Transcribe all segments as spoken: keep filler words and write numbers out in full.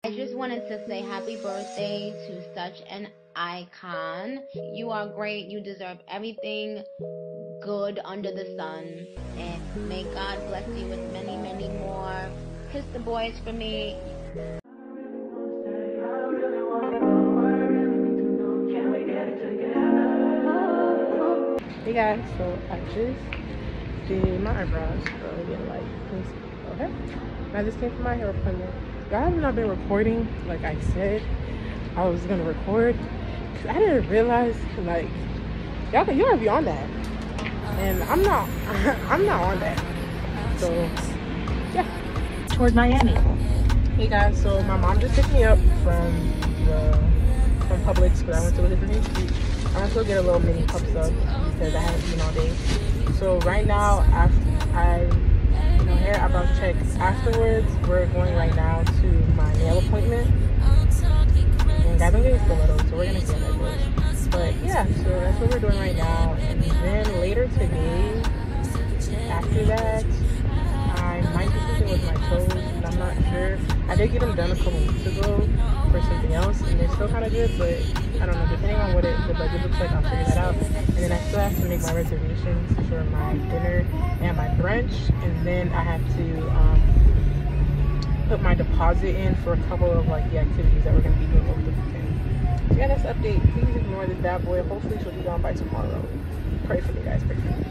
I just wanted to say happy birthday to such an icon. You are great. You deserve everything good under the sun. And may God bless you with many, many more. Kiss the boys for me. Hey guys, so I just did my eyebrows for a little light. Okay. I just came from my hair appointment. I have not been recording like I said I was gonna record. Cause I didn't realize like y'all can y'all be on that. And I'm not I'm not on that. So yeah. Toward Miami. Hey guys, so my mom just picked me up from the from Publix because I went to a different street. I'm gonna still get a little mini cup sub because I haven't eaten all day. So right now, after I, you know, hair eyebrow check. Afterwards, we're going right now to my nail appointment. And guys, I'm getting stilettos, so we're gonna see how that goes. But yeah, so that's what we're doing right now. And then later today, after that, I might do something with my toes, and I'm not sure. I did get them done a couple weeks ago for something else, and they're still kind of good, but I don't know. Depending on what it, the budget looks like, I'll figure that out. And then I still have to make my reservations for my dinner and my brunch, and then I have to um, put my deposit in for a couple of like the activities that we're gonna be doing over the weekend. So yeah, that's the update. Please ignore this bad boy. Hopefully, she'll be gone by tomorrow. Pray for me, guys. Pray for me.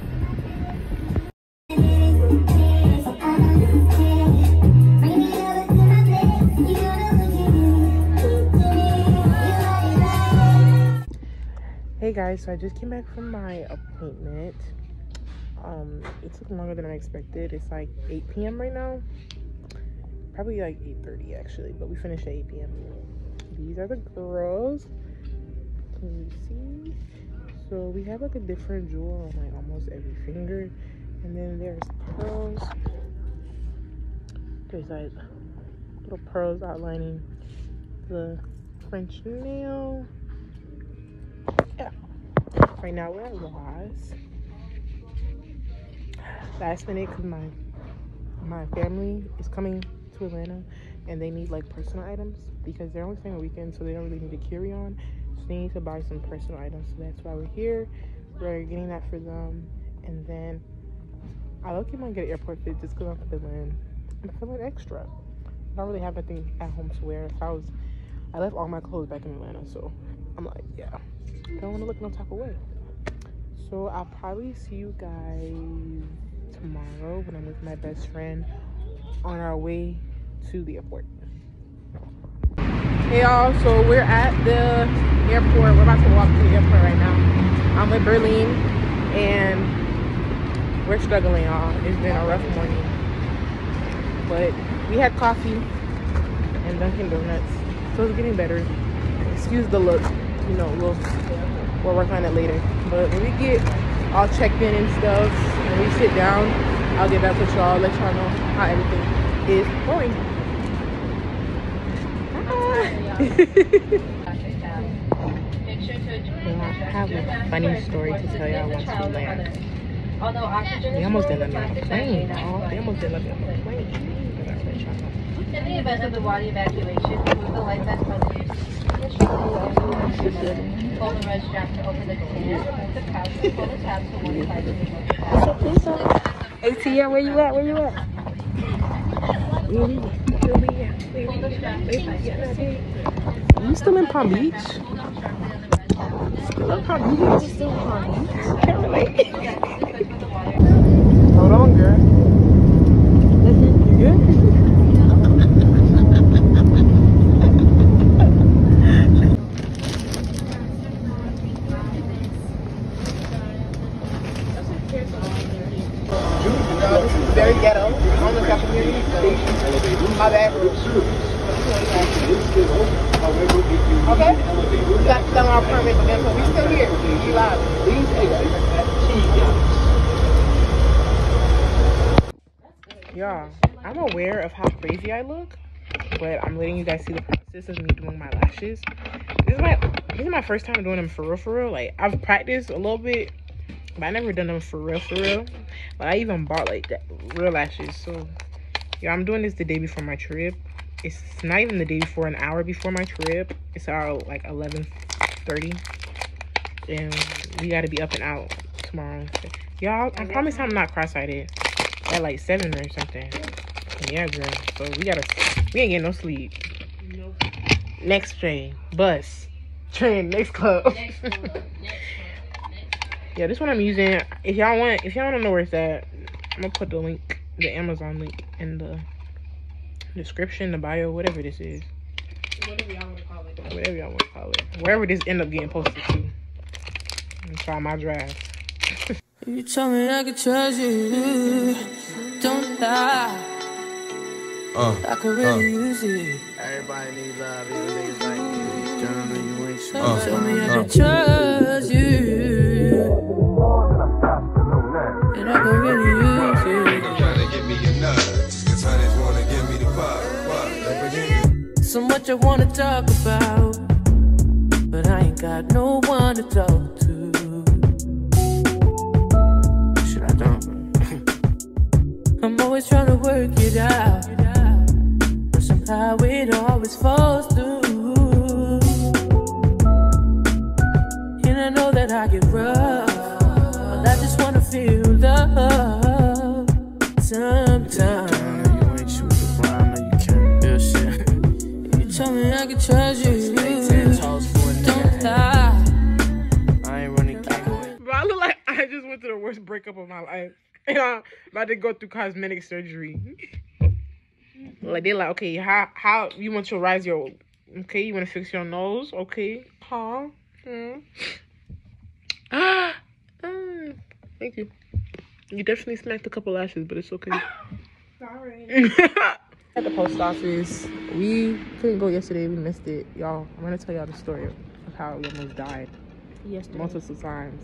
Hey guys, so I just came back from my appointment. Um, it took longer than I expected. It's like eight p m right now. Probably like eight thirty actually, but we finished at eight p m These are the girls. Can you see? So we have like a different jewel on like almost every finger. And then there's pearls. There's like little pearls outlining the French nail. Yeah. Right now we're at Ross. Last minute because my my family is coming to Atlanta and they need like personal items because they're only staying a weekend, so they don't really need to carry on. So they need to buy some personal items. So that's why we're here. We're getting that for them. And then I look at my get an airport fit just because I'm feeling I'm feeling extra. I don't really have anything at home to wear. If I was I left all my clothes back in Atlanta, so I'm like, yeah. I don't want to look no type of way. So I'll probably see you guys tomorrow when I'm with my best friend on our way to the airport. Hey y'all, so we're at the airport. We're about to walk to the airport right now. I'm with Berlin and we're struggling, y'all. It's been a rough morning. But we had coffee and Dunkin' Donuts, so it's getting better. Excuse the look. You know, we'll, we'll work on it later. But when we get all checked in and stuff, and we sit down, I'll get back with y'all, let y'all know how everything is going. I have a funny story to tell y'all once we land. They almost didn't let me on the plane, y'all. They almost didn't let me on the plane. In the event of the body evacuation, remove the life vest from the Pull the red strap to open the door. Remove the pouch and pull the tabs to one side of the door. A T M, where you at? Where you at? Where we at? Where we at? Where we at? Are you still in Palm Beach? Still in Palm Beach? Still in Palm Beach? Can't relate. Hold on, girl. Listen, you good? Very ghetto. I almost got community, so my bad. Okay? We got to sell our permit again, but we still here. We live. Y'all, I'm aware of how crazy I look, but I'm letting you guys see the process of me doing my lashes. This is my this is my first time doing them for real, for real. Like, I've practiced a little bit, but I never done them for real, for real. But I even bought like that real lashes. So yeah, I'm doing this the day before my trip. it's not even the day before, an hour before my trip. It's around like eleven thirty, and we got to be up and out tomorrow. Y'all, I promise I'm not cross-eyed at like seven or something. Yeah, girl. So we gotta, we ain't getting no sleep. Nope. Next train, bus, train, next club. Next club. Next club. Next club. Yeah, this one I'm using. If y'all want, if y'all don't know where it's at, I'm gonna put the link, the Amazon link, in the description, the bio, whatever this is. Whatever y'all want to call it. Whatever y'all want to call it. Wherever this end up getting posted to. And try my drive. You told me I could trust you. Don't lie. Uh, I could really uh, use it. Everybody needs love, even niggas like you. Damn, you ain't sure. Uh, Tell me I uh, could trust you. And I could really use it. I'm trying to give me your nuts. Cause honey's wanna give me the pop. So much I wanna talk about, but I ain't got no one to talk to. Should I don't? I'm always trying to work it out. Somehow it always falls through. And I know that I get rough, but I just wanna feel love. Sometimes I know you ain't shooting the bar, I know you can't feel shit. You told me I could trust you. Don't lie. I ain't running game. Bro, I look like I just went through the worst breakup of my life. And I'm about to go through cosmetic surgery. Like, they're like, okay, how how you want to rise your, okay, you want to fix your nose, okay, huh? Mm. Ah, mm. Thank you. You definitely smacked a couple lashes, but it's okay. Sorry. At the post office, we couldn't go yesterday. We missed it, y'all. I'm gonna tell y'all the story of how we almost died. Yesterday. Multiple times.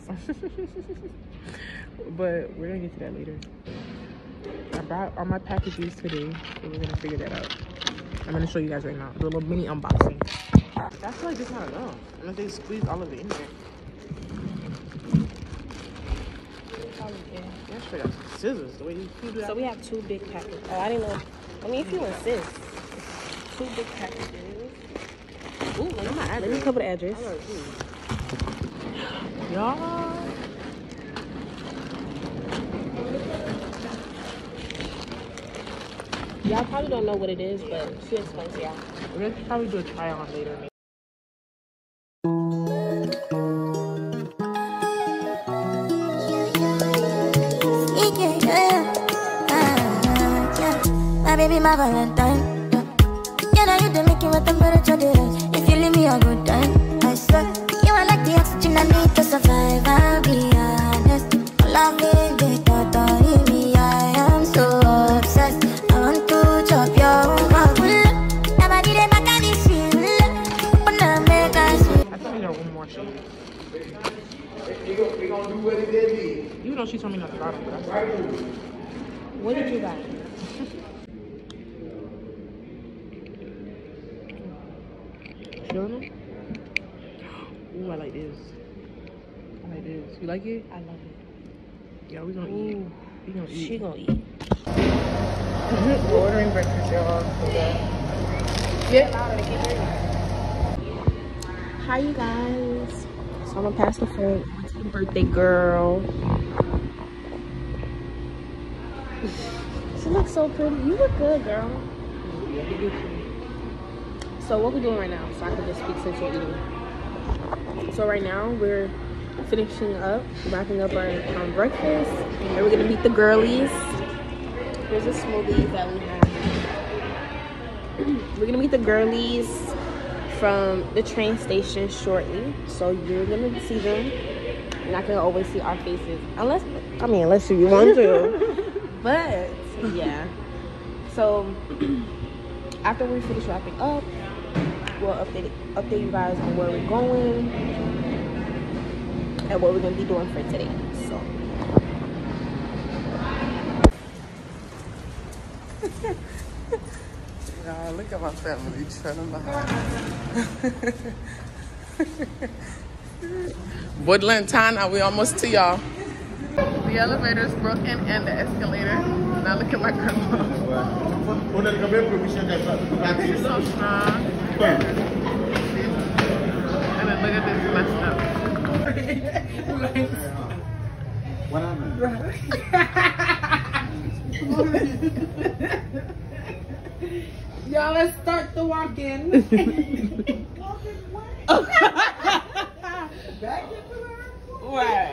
But we're gonna get to that later. I brought all my packages today, so we're gonna figure that out. I'm gonna show you guys right now. Do a little mini unboxing. I feel like it's not enough. Unless they squeeze all of it in there. Yeah, straight up scissors. The way you can do that. So we have two big packages. Oh, I didn't know. I mean, if you insist. Two big packages. Ooh, look at my address. Let me cover the address. Y'all. Y'all probably don't know what it is, but she explains to y'all. We're gonna probably do a try on later. My baby, my Valentine. Yeah, now you don't make it with temperature rise. If you leave me a good time, I swear. You are like the oxygen I need to survive. I'll be honest. Loving the thought of me, I am so obsessed. I want to chop your mouth. Nobody dey back at this shit. Open up, make us see. I thought we got one more shade. We gonna do what it did. Even though she told me not to buy them, but I'm sorry. What did you buy? Showing them? Ooh, I like this. I like this. You like it? I love it. Yeah, we gonna Ooh. eat. We gonna eat. She gonna eat. We're ordering breakfast, y'all. Yeah. Hi, you guys. So I'm gonna pass the phone to the birthday girl. She looks so pretty. You look good, girl. So what we're doing right now, so I can just speak since you're eating. So right now we're finishing up, wrapping up our um, breakfast, and we're gonna meet the girlies. Here's the smoothies that we have. We're gonna meet the girlies from the train station shortly, so you're gonna see them. You're not gonna always see our faces, unless I mean, unless you want to. But yeah. So after we finish wrapping up, we'll update update you guys on where we're going and what we're gonna be doing for today. So Y'all, look at my family trailing behind. Woodland Town, are we almost to y'all? The elevator's broken and the escalator. Now look at my grandma. She's so strong. And then look at this messed up. What happened? Y'all, let's start the walk-in. Right.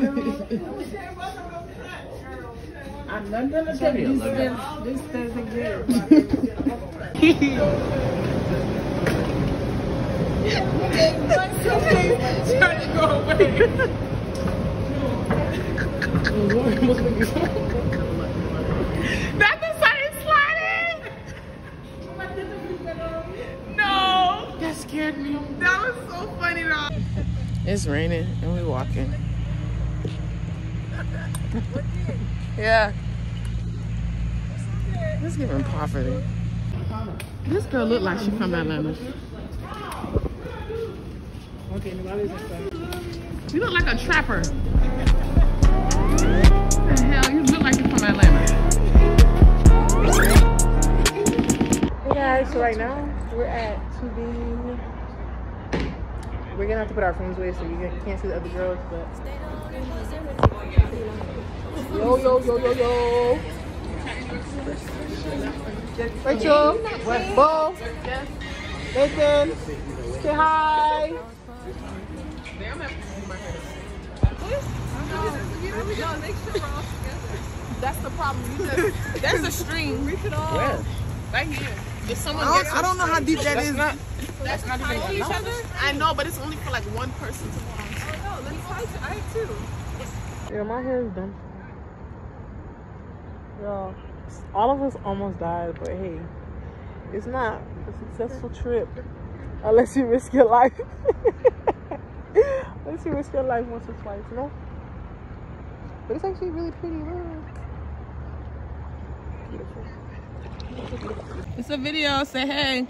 I'm not gonna tell you this, this doesn't get trying to go away. That thing started sliding. No, that scared me. That was so funny though. It's raining and we walking. Yeah. Let's give him poverty. This girl look like she from Atlanta. Okay, you look like a trapper. What the hell? You look like you're from Atlanta. Hey guys, so right now we're at two B. We're gonna have to put our phones away so you can't see the other girls, but yo yo yo yo yo. Rachel, Bo, Nathan, say hi. That's the problem. You just, there's a string. Reach it all. Where? Right here. If someone I, don't, I don't know how deep that is. Not, that's not even each other. I know, but it's only for like one person to walk. Oh no, let me try to. I have two. Yeah, my hair is done. Yo, all of us almost died, but hey, it's not a successful trip unless you risk your life. Unless you risk your life once or twice, you know? But it's actually really pretty, look. Beautiful. It's a video, say hey.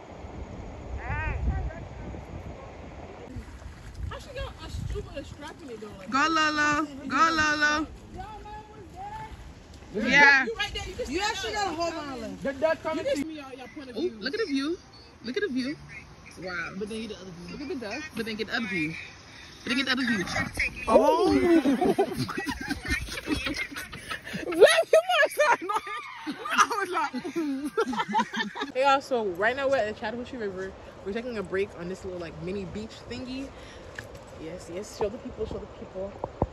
Go Lolo, go Lolo. Yeah. You right there. You, you actually got a hold on. That's coming to me. Ooh, look at the view. Look at the view. Wow. But then get the other view. Look at the duck. But then get the other view. But then get the other view. Oh. Hey y'all, so right now we're at the Chattahoochee River. We're taking a break on this little like mini beach thingy. Yes, yes, show the people, show the people.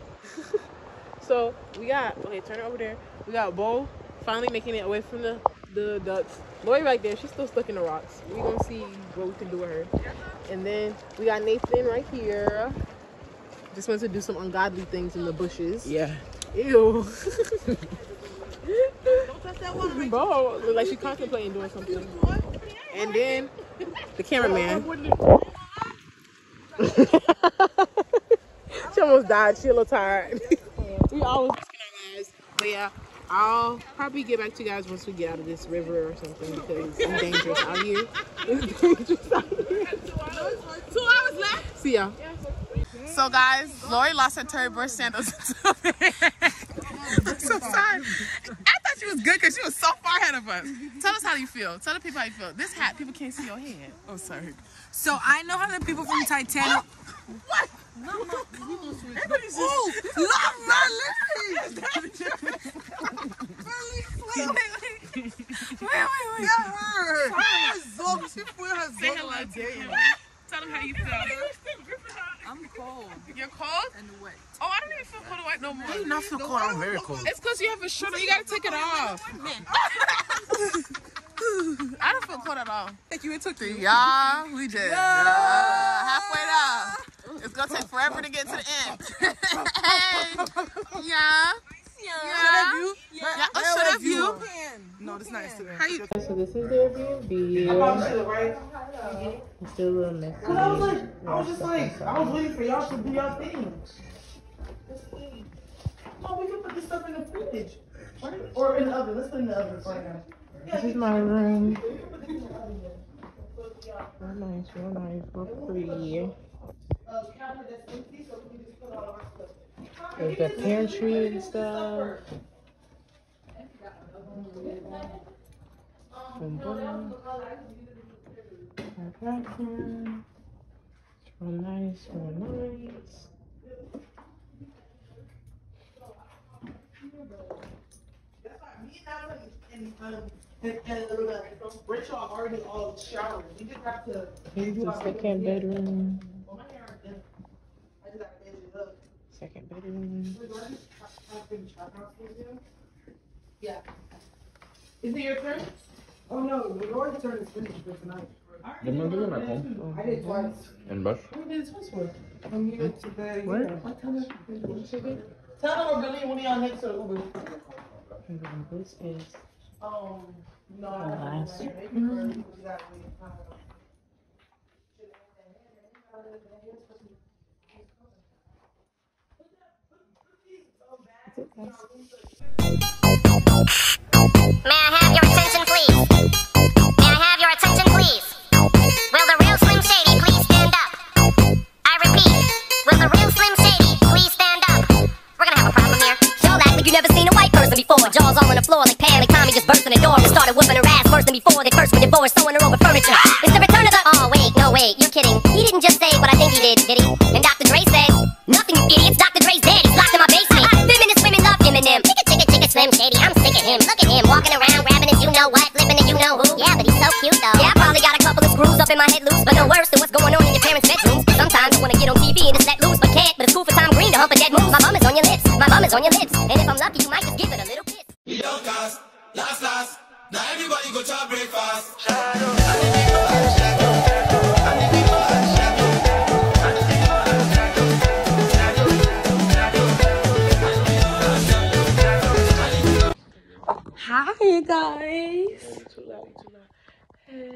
So we got, okay, turn it over there. We got Bo finally making it away from the, the ducks. Lori right there, she's still stuck in the rocks. We're gonna see what we can do with her. And then we got Nathan right here. Just wants to do some ungodly things in the bushes. Yeah. Ew. Don't touch that one. Bo, look like she's contemplating doing something. And then the cameraman. She almost died. She a little tired. We always risking our lives. But yeah, I'll probably get back to you guys once we get out of this river or something because it's dangerous out here. It's dangerous out here. Two hours left. See ya. So guys, Lori lost her Tory Burch sandals. I'm so sorry. I thought she was good because she was so far ahead of us. Tell us how you feel. Tell the people how you feel. This hat, people can't see your head. Oh, sorry. So I know how the people from Titanic. What? No, no, we gonna switch. Everybody's just... Oh, love my lips. Wait, wait, wait. Wait, wait, wait. That hurt. She put her zog. Say hello to him. Tell them how you feel. I'm cold. You're cold? And wet. Oh, I don't even feel cold and wet no more. I do not feel cold. I'm very cold. It's because you have a shirt on. You gotta take it off. I don't feel cold at all. Thank you. It took three. Yeah, we did. Yeah. Uh, halfway down. It's gonna take forever to get to the end. Hey. Yeah. Yeah. Yeah. Yeah. Yeah. Oh, should have you? No, that's not Instagram. How you? So this is the Airbnb. It's still a little messy. Cause I was like, I was just like, I was waiting for y'all to do y'all thing. No, we can put this stuff in the fridge, right? Or in the oven. Let's put it in the oven right now. This is my room. Real nice, real nice, real pretty. There's the pantry and stuff. Boom, boom. Bathroom. Real nice, real nice. Rachel already all showered. You just have to. Here's the second bedroom. I just got to measure it up. Second bedroom. Yeah. Is it your turn? Oh no, the Lord's turn is finished for tonight. Didn't I do it at home? I did twice. In Bush? Who did twice for? From here to the. What? What time is it? Tell them or Billy when y'all next to the Uber. This is Um, no, the I don't last know. room. May I have your attention, please? May I have your attention, please? Will the real Slim Shady please stand up? I repeat, will the real Slim Shady please stand up? We're gonna have a problem here. Y'all act like you never seen a white person before. Jaws all on the floor like Pam and Tommy just burst in the door and started whooping her ass worse than before they first were divorced, throwing her over furniture. It's the return of the. Oh wait, no wait, you're kidding. He didn't just say what I think he did, did he? And Doctor Dre said, nothing, you idiots. Doctor Dre's dead. He's locked in my basement. Feminist women love him and them. Chicka chicka chicka Slim Shady. I'm sick of him. Look at him walking around grabbing his you know what, flipping the you know who. Yeah, but he's so cute though. Yeah, I probably got a couple of screws up in my head loose, but no worse than what's going on in your parents' bedrooms. Sometimes I wanna get on T V and just let loose, but can't. But it's cool for Tom Green to hump a dead moose. My bum is on your lips. My bum is on your lips. And if I'm lucky, you might just give it a little kiss. We don't cast, last last. Now everybody go to breakfast. Hi guys. Too loud, too loud. Hey.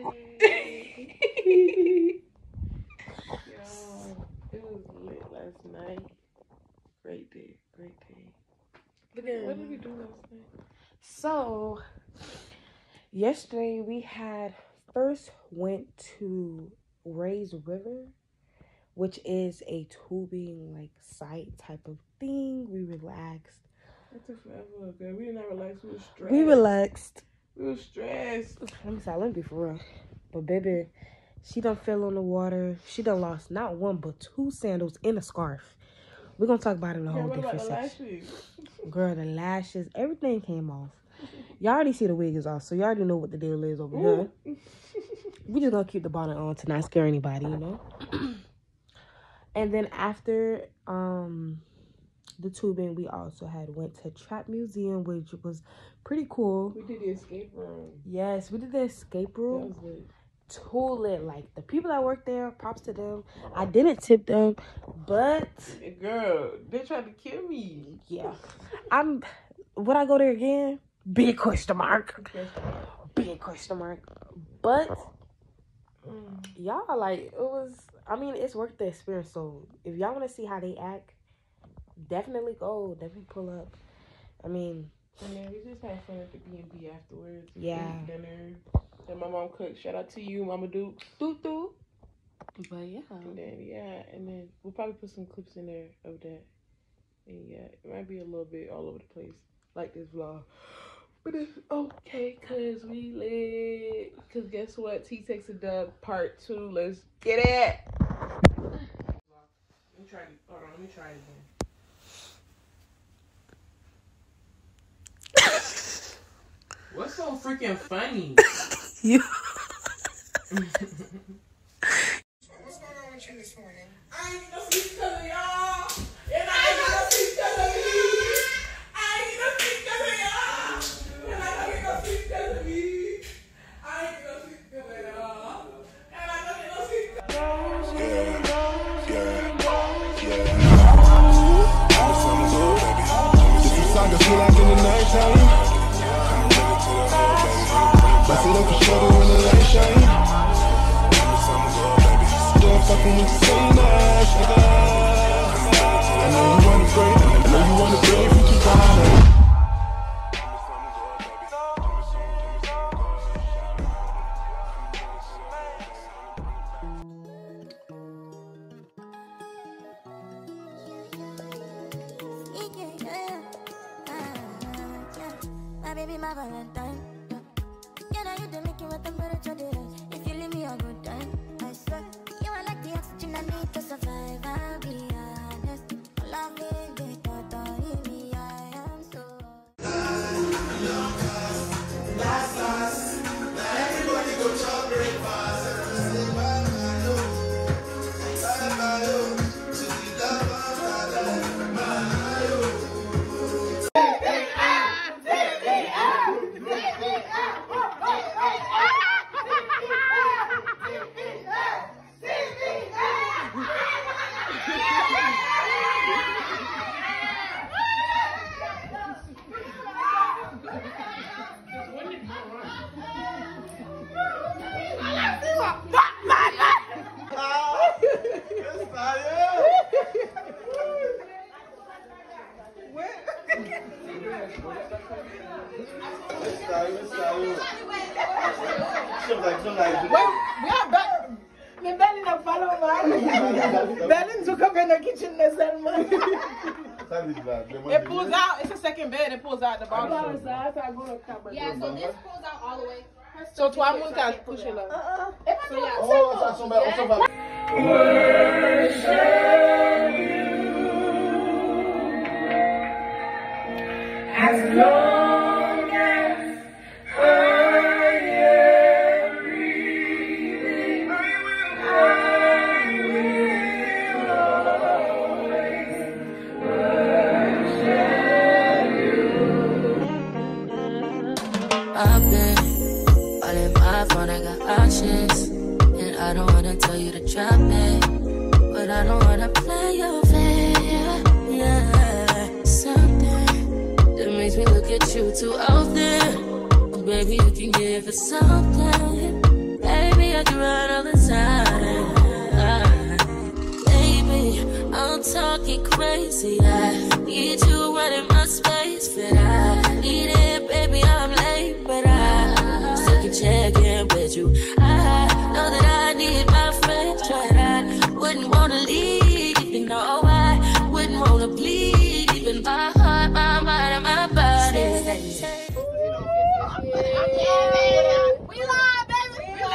Yo, it was lit last night. Great day, great day. Look at what did we do last night? So yesterday we had first went to Ray's River, which is a tubing like site type of thing. We relaxed. That took forever, girl. We did not relax. We were stressed. We relaxed. We were stressed. Let me say, let me be for real. But baby, she done fell on the water. She done lost not one but two sandals and a scarf. We're gonna talk about it in a whole Girl, what different about the section. lashes? Girl, the lashes, everything came off. Y'all already see the wig is off, so y'all already know what the deal is over Ooh. here. We just gonna keep the bonnet on to not scare anybody, you know. And then after um the tubing, we also had went to Trap Museum, which was pretty cool. We did the escape room. Yes, we did the escape room. That was lit. Too lit. Like the people that worked there, props to them. I didn't tip them, but Girl, they tried to kill me. yeah, I'm. Would I go there again? Big question mark. Big question mark. But Mm. y'all, like, it was. I mean, it's worth the experience. So if y'all want to see how they act, definitely go. Definitely pull up. I mean, And then we just had fun at the B and B afterwards. Yeah. Ate dinner. And my mom cooked. Shout out to you, Mama Duke. Doo doo. but yeah. And then, yeah, and then we'll probably put some clips in there of that. And yeah, it might be a little bit all over the place, like this vlog. But it's okay, because we lit. Because guess what? T-Tex a Dub part two. Let's get it. Let me try it. Hold on, let me try it again. What's so freaking funny? You. What's going on with you this morning? I ain't gonna see each other, y'all. And I ain't gonna see each other, me. I ain't gonna see each other, y'all. And I ain't gonna see each other, me. I ain't gonna see each other, y'all. And I ain't gonna see each other. Yeah, yeah, yeah. This is song I feel like in the nighttime. Bust it up for shoulder when the light shine. Still fucking with the same ass, nigga. I know you wanna break, I know you wanna break from Toronto. baby, my Valentine. Yeah, now you do make you what temperature they rise. If you leave me a good time, I swear. You are like the oxygen I need to survive. I'll be honest. Love me, they thought on me. I am so. Last us. Everybody go to breakfast. It pulls out. It's a second bed. It pulls out the bottom. Yeah, so this pulls out all the way. So toi, mon cas, push it up. So yeah, Oh, ça s'en va, on s'en va. As long as I am breathing, I will always worship you. I've been all in my phone, I got options, and I don't wanna tell you to drop it, but I don't wanna play your fair. Yeah, something that makes me look at you too often. Oh, baby, you can give it something. Baby, I can run all the time. Uh, baby, I'm talking crazy. I need you running my space, but I need it, baby. I'm late, but I still can check in with you. I know that I need my friends, but I wouldn't wanna leave. You know, I wouldn't wanna bleed. Even my heart, my mind, and my body. we live, baby. We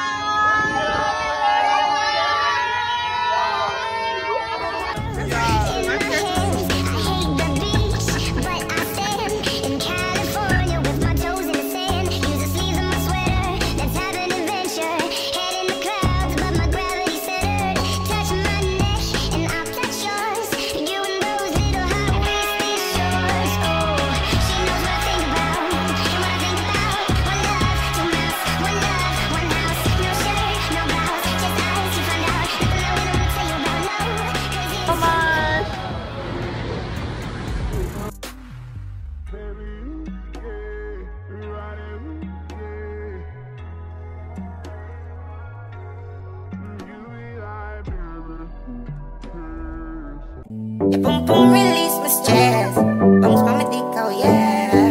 Your boom boom release my stress. Bounce my dick, oh yeah.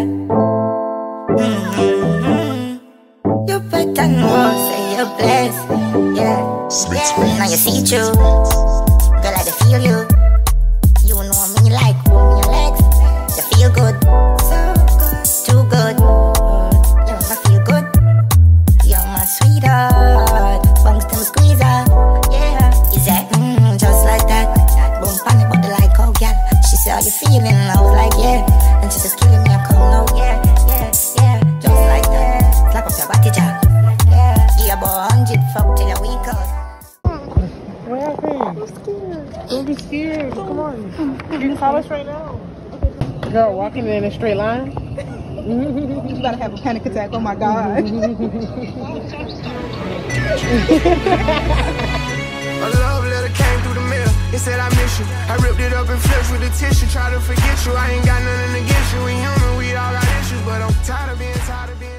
Mm-hmm. You better know, say you're blessed. Yeah, yeah. Now you see through. Girl, I feel you. You know me like hold me your legs. You feel good, so good, too good. You make me feel good. You're my sweetheart. Bounce them squeeze out. Yeah, is that mm, just like that? Boom, panic, but the like, oh yeah. She said, how you feeling? I was like, yeah. And she says, killing me, I come now, yeah, yeah, yeah. Just like that. Slap up your body, jack. Yeah, yeah, about a hundred, fuck till a week out. What happened? I'm scared. Don't be scared. Come on. You can call us right now. Girl, walking in a straight line. You gotta have a panic attack. Oh my god. A love letter came through the mail. It said I miss you. I ripped it up and flipped with the tissue. Try to forget you. I ain't got nothing against you. We human, we all got issues, but I'm tired of being tired of being.